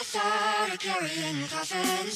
thought of carrying coffins.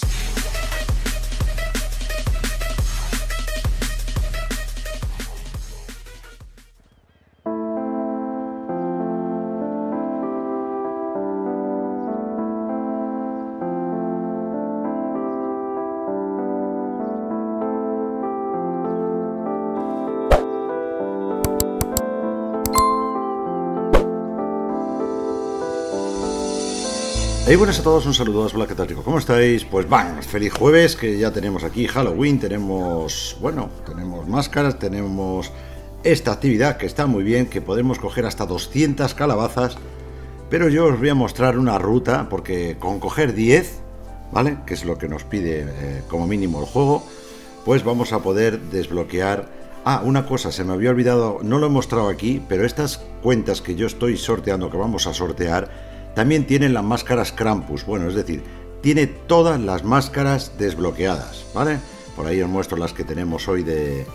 Hey, buenas a todos, un saludo, hola, ¿qué tal, chicos? ¿Cómo estáis? Pues bueno, feliz jueves, que ya tenemos aquí Halloween, tenemos máscaras, tenemos esta actividad que está muy bien, que podemos coger hasta 200 calabazas, pero yo os voy a mostrar una ruta, porque con coger 10, ¿vale? Que es lo que nos pide como mínimo el juego, pues vamos a poder desbloquear. Ah, una cosa, se me había olvidado, no lo he mostrado aquí, pero estas cuentas que yo estoy sorteando, que vamos a sortear, también tienen las máscaras Krampus, bueno, es decir, tiene todas las máscaras desbloqueadas, ¿vale? Por ahí os muestro las que tenemos hoy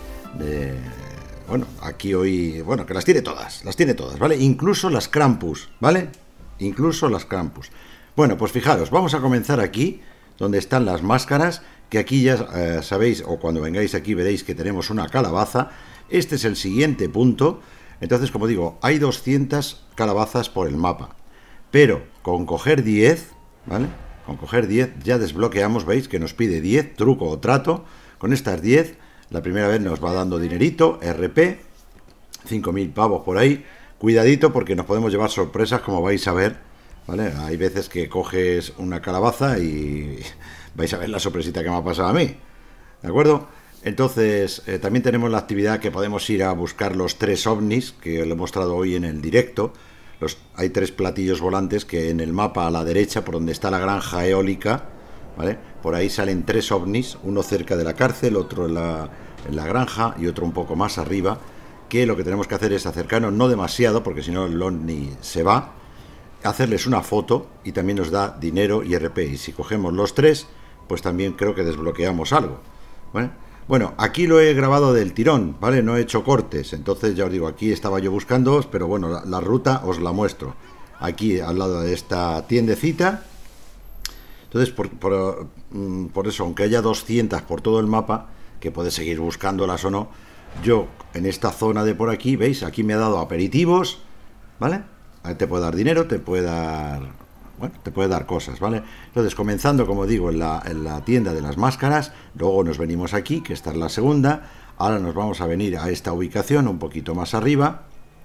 bueno, aquí hoy, bueno, que las tiene todas, ¿vale? Incluso las Krampus, ¿vale? Incluso las Krampus. Bueno, pues fijaros, vamos a comenzar aquí, donde están las máscaras, que aquí ya sabéis, o cuando vengáis aquí veréis que tenemos una calabaza. Este es el siguiente punto. Entonces, como digo, hay 200 calabazas por el mapa. Pero con coger 10, ¿vale? Con coger 10 ya desbloqueamos, veis que nos pide 10, truco o trato. Con estas 10, la primera vez nos va dando dinerito, RP, 5.000 pavos por ahí. Cuidadito porque nos podemos llevar sorpresas, como vais a ver, ¿vale? Hay veces que coges una calabaza y vais a ver la sorpresita que me ha pasado a mí, ¿de acuerdo? Entonces, también tenemos la actividad que podemos ir a buscar los 3 ovnis, que lo he mostrado hoy en el directo. Hay 3 platillos volantes que en el mapa a la derecha, por donde está la granja eólica, ¿vale? Por ahí salen 3 ovnis, uno cerca de la cárcel, otro en la granja y otro un poco más arriba, que lo que tenemos que hacer es acercarnos, no demasiado, porque si no el ovni se va, hacerles una foto y también nos da dinero y RP. Y si cogemos los 3, pues también creo que desbloqueamos algo, ¿vale? Bueno, aquí lo he grabado del tirón, ¿vale? No he hecho cortes, entonces ya os digo, aquí estaba yo buscándoos, pero bueno, la ruta os la muestro. Aquí al lado de esta tiendecita. Entonces, por eso, aunque haya 200 por todo el mapa, que puedes seguir buscándolas o no, yo en esta zona de por aquí, ¿veis? Aquí me ha dado aperitivos, ¿vale? Te puede dar dinero, te puede dar... Bueno, te puede dar cosas, ¿vale? Entonces, comenzando, como digo, en la tienda de las máscaras, luego nos venimos aquí, que esta es la segunda, ahora nos vamos a venir a esta ubicación, un poquito más arriba,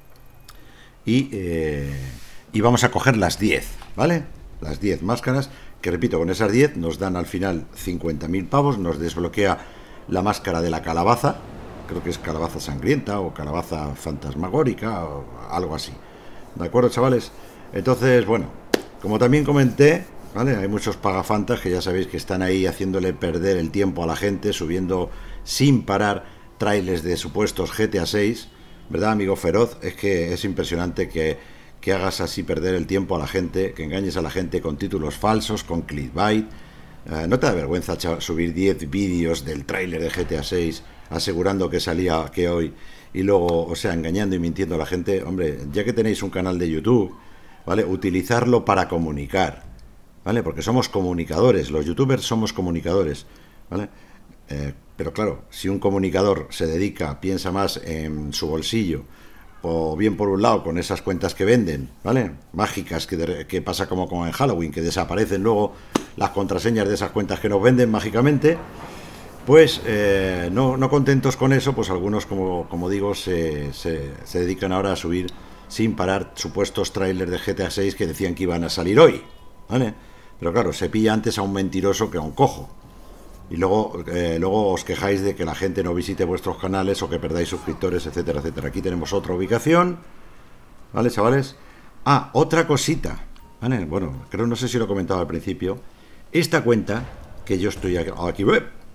y vamos a coger las 10, ¿vale? Las 10 máscaras, que repito, con esas 10 nos dan al final 50.000 pavos, nos desbloquea la máscara de la calabaza, creo que es calabaza sangrienta o calabaza fantasmagórica o algo así, ¿de acuerdo, chavales? Entonces, bueno, como también comenté, ¿vale? Hay muchos pagafantas que ya sabéis que están ahí haciéndole perder el tiempo a la gente, subiendo sin parar trailers de supuestos GTA 6, ¿verdad, amigo Feroz? Es que es impresionante que hagas así perder el tiempo a la gente, que engañes a la gente con títulos falsos, con clickbait. ¿No te da vergüenza subir 10 vídeos del tráiler de GTA 6 asegurando que salía que hoy y luego, o sea, engañando y mintiendo a la gente? Hombre, ya que tenéis un canal de YouTube, ¿vale? Utilizarlo para comunicar, ¿vale? Porque somos comunicadores, los youtubers somos comunicadores, ¿vale? Pero claro, si un comunicador se dedica, piensa más en su bolsillo, o bien por un lado con esas cuentas que venden, ¿vale? Mágicas, que pasa como en Halloween, que desaparecen luego las contraseñas de esas cuentas que nos venden mágicamente, pues no contentos con eso, pues algunos, como digo, se dedican ahora a subir sin parar supuestos trailers de GTA 6 que decían que iban a salir hoy, ¿vale? Pero claro, se pilla antes a un mentiroso que a un cojo. Y luego os quejáis de que la gente no visite vuestros canales o que perdáis suscriptores, etcétera, etcétera. Aquí tenemos otra ubicación, ¿vale, chavales? Ah, otra cosita, ¿vale? Bueno, no sé si lo he comentado al principio. Esta cuenta, que yo estoy aquí,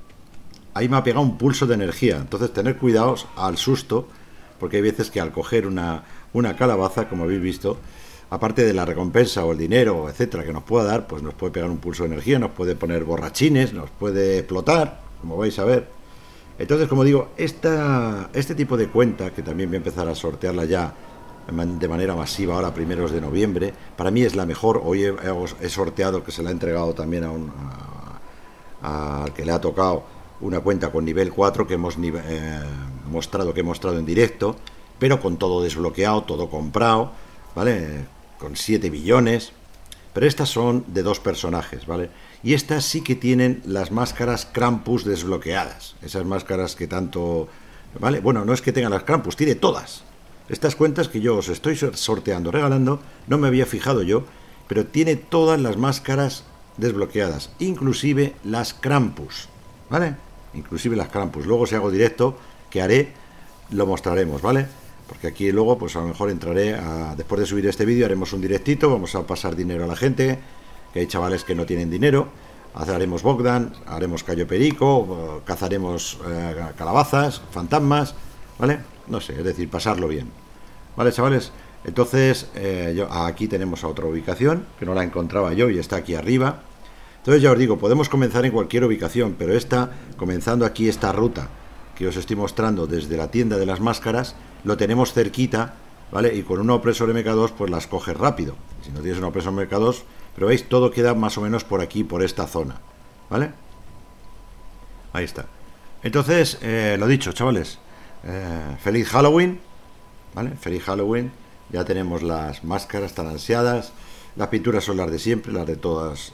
ahí me ha pegado un pulso de energía. Entonces, tener cuidados al susto, porque hay veces que al coger una calabaza, como habéis visto, aparte de la recompensa o el dinero, etcétera, que nos pueda dar, pues nos puede pegar un pulso de energía, nos puede poner borrachines, nos puede explotar, como vais a ver. Entonces, como digo, este tipo de cuenta, que también voy a empezar a sortearla ya de manera masiva ahora, primeros de noviembre. Para mí es la mejor. Hoy he sorteado, que se la he entregado también al que le ha tocado una cuenta con nivel 4 que hemos mostrado en directo, pero con todo desbloqueado, todo comprado, ¿vale? Con 7 billones. Pero estas son de 2 personajes, ¿vale? Y estas sí que tienen las máscaras Krampus desbloqueadas. Esas máscaras que tanto... ¿Vale? Bueno, no es que tengan las Krampus, tiene todas. Estas cuentas que yo os estoy sorteando, regalando, no me había fijado yo, pero tiene todas las máscaras desbloqueadas, inclusive las Krampus, ¿vale? Inclusive las Krampus. Luego, si hago directo, que haré, lo mostraremos, ¿vale? Porque aquí luego, pues a lo mejor entraré después de subir este vídeo, haremos un directito, vamos a pasar dinero a la gente, que hay chavales que no tienen dinero, haremos Bogdan, haremos Cayo Perico, cazaremos calabazas, fantasmas, ¿vale? No sé, es decir, pasarlo bien, ¿vale, chavales? Entonces, aquí tenemos a otra ubicación, que no la encontraba yo y está aquí arriba. Entonces ya os digo, podemos comenzar en cualquier ubicación, pero comenzando aquí esta ruta que os estoy mostrando desde la tienda de las máscaras, lo tenemos cerquita, ¿vale? Y con una opresor MK2 pues las coges rápido. Si no tienes una opresor MK2, pero veis, todo queda más o menos por aquí, por esta zona, ¿vale? Ahí está. Entonces, lo dicho, chavales, feliz Halloween, ¿vale? Feliz Halloween. Ya tenemos las máscaras tan ansiadas. Las pinturas son las de siempre, las de todos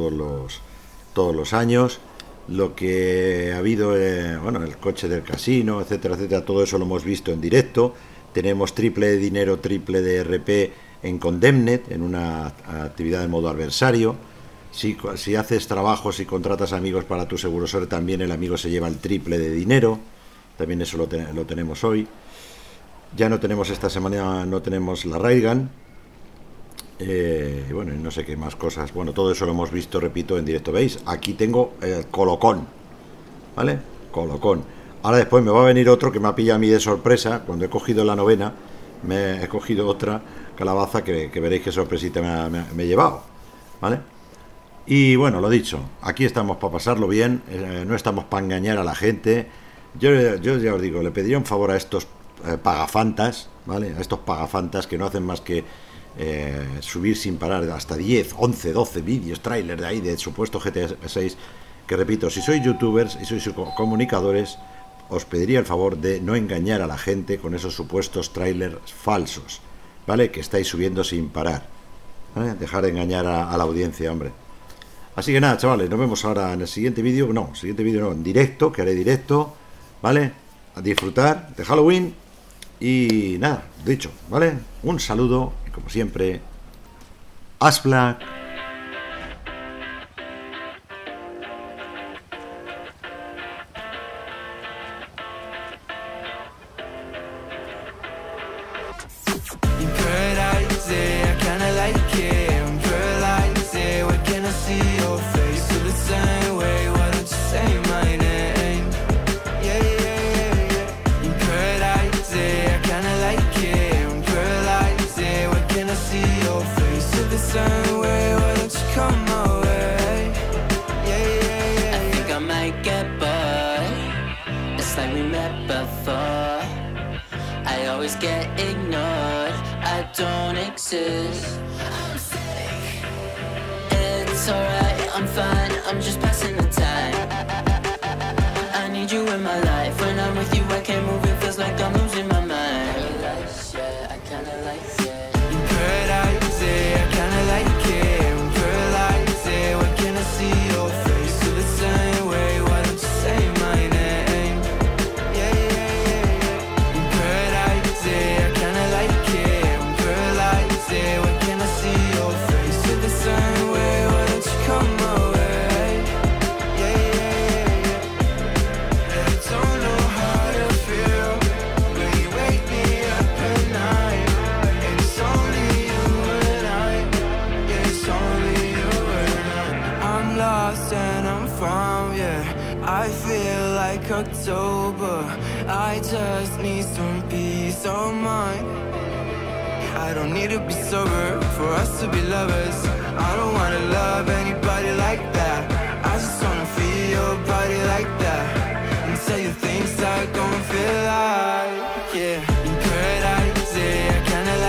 los años. Lo que ha habido, bueno, el coche del casino, etcétera, etcétera, todo eso lo hemos visto en directo. Tenemos triple de dinero, triple de RP en Condemned, en una actividad en modo adversario. Si haces trabajos y contratas amigos para tu segurosor, también el amigo se lleva el triple de dinero. También eso lo tenemos hoy. Ya no tenemos esta semana, no tenemos la Railgun. Bueno, y no sé qué más cosas. Bueno, todo eso lo hemos visto, repito, en directo. ¿Veis? Aquí tengo el colocón, ¿vale? Colocón. Ahora después me va a venir otro que me ha pillado a mí de sorpresa. Cuando he cogido la novena, he cogido otra calabaza que veréis qué sorpresita me he llevado, ¿vale? Y bueno, lo dicho, aquí estamos para pasarlo bien, no estamos para engañar a la gente. Yo ya os digo, le pediría un favor a estos pagafantas, ¿vale? A estos pagafantas que no hacen más que subir sin parar hasta 10, 11, 12 vídeos, trailers de ahí de supuesto GTA 6, que repito, si sois youtubers y sois comunicadores, os pediría el favor de no engañar a la gente con esos supuestos trailers falsos, ¿vale? Que estáis subiendo sin parar, ¿vale? Dejar de engañar a la audiencia, hombre. Así que nada, chavales, nos vemos ahora en el siguiente vídeo, en directo, que haré directo, ¿vale? A disfrutar de Halloween y nada, dicho, ¿vale? Un saludo y como siempre, Ash Black. Get ignored, I don't exist. I'm sick. It's alright, I'm fine, I'm just passing the time. I need you in my life. When I'm with you, I can't move, it feels like I'm losing my mind. Paradise, yeah, I kinda like it. In paradise, yeah, I kinda like it. In paradise, yeah, why can't I see your face? Feel the same way, why don't you say my name? Yeah, yeah, yeah, yeah. In paradise, yeah, I kinda like it. In paradise, yeah, why can't I see your face? Feel the same way, why don't you come my way? Yeah, yeah, yeah, yeah. I don't know how to feel when you wake me up at night. And it's only you and I. Yeah, it's only you and I. I'm lost and I'm found, yeah. I feel like October. I just need some peace of mind. I don't need to be sober for us to be lovers. I don't wanna love anybody like that. I just wanna feel your body like that and tell you things I don't feel like, yeah. In paradise, yeah, I kinda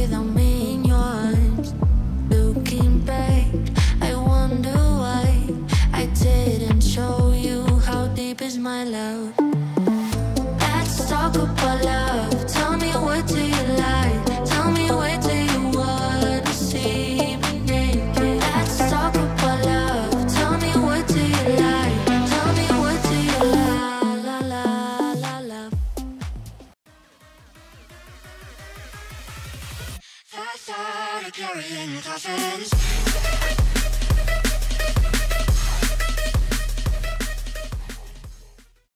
without me in your arms. Looking back, I wonder why I didn't show you how deep is my love. Let's talk about love. Tell me, what do you like? Tell me, where do you wanna see me naked? Let's talk about love. Tell me, what do you like? Tell me, what do you love? That thought of carrying coffins.